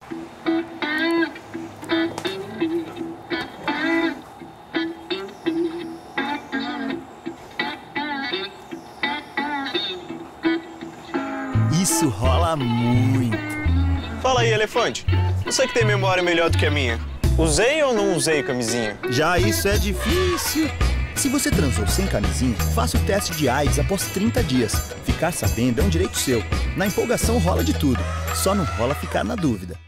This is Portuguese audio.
Isso rola muito. Fala aí, elefante. Você que tem memória melhor do que a minha. Usei ou não usei camisinha? Já isso é difícil. Se você transou sem camisinha, faça o teste de AIDS após 30 dias. Ficar sabendo é um direito seu. Na empolgação rola de tudo. Só não rola ficar na dúvida.